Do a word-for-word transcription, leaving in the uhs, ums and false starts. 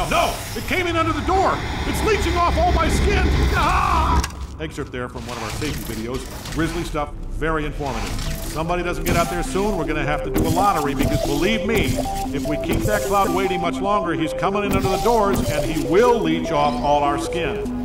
No, no! It came in under the door! It's leeching off all my skin! Ah! Excerpt there from one of our safety videos. Grisly stuff, very informative. Somebody doesn't get out there soon, we're gonna have to do a lottery, because believe me, if we keep that cloud waiting much longer, he's coming in under the doors and he will leech off all our skin.